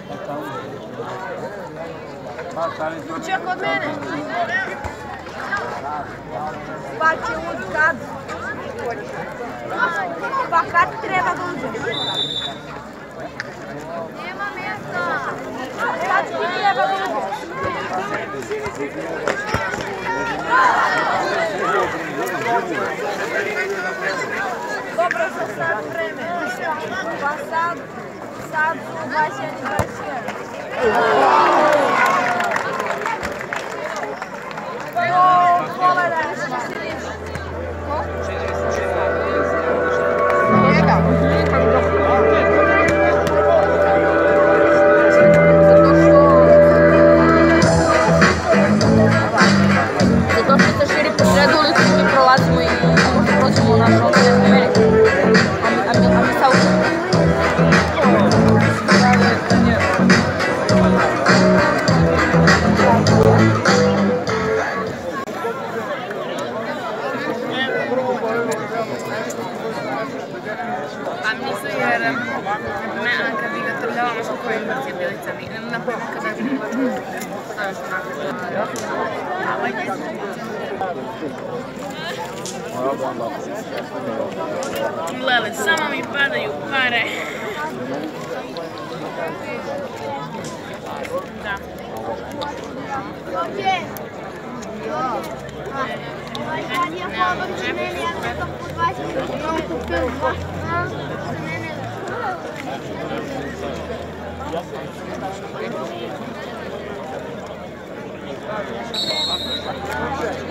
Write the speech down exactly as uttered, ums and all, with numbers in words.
Kuće kod mene. Pa će uđi kad? Pa kad treba da uđe? Nema mjesta. Kad ti treba da uđe? Dobro za sad vreme. Pa sad, sad su dvadeset jedan i dvadeset jedan. Pola dana. Ko? Njega. Zato što se širi po sredu ulicu mi prolazimo i možda prođemo u našu određenu Ameriku. A mi sa ulicu. Pa mislim jer me kad bi ga trljala možda koje emocije bilice mi, naprimjer kada bi bilo stavio što nakon Lele, samo mi padaju pare. Da. Thank you.